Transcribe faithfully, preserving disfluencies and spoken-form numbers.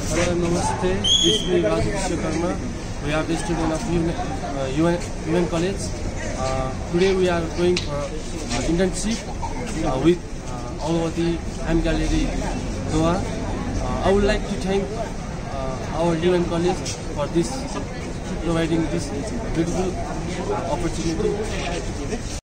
Hello and namaste. This is me, Raju. We are the student of U N, uh, U N, U N College. Uh, today we are going for uh, internship uh, with uh, Alwadi, MGallery, Goa. Uh, I would like to thank uh, our U N College for this providing this beautiful uh, opportunity.